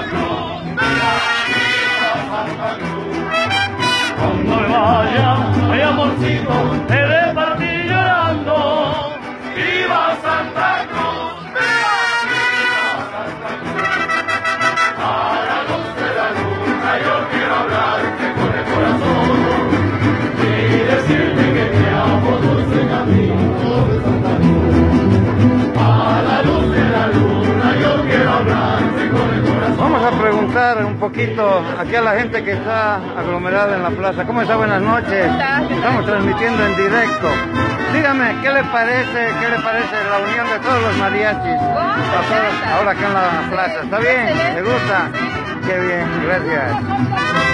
Cruz, viva Santa Cruz. Cuando me vaya, ay amorcito, he de partir llorando. Viva Santa Cruz, viva Santa Cruz. A la luz de la luna yo quiero hablarte con el corazón y decirte que te amo, dulce camino de Santa Cruz. A la luz de la luna yo quiero hablarte con el corazón. Vamos a preguntar un poquito aquí a la gente que está aglomerada en la plaza. ¿Cómo está? Buenas noches. Estamos transmitiendo en directo. Dígame, ¿qué le parece la unión de todos los mariachis? Ahora acá en la plaza. ¿Está bien? ¿Le gusta? Qué bien, gracias.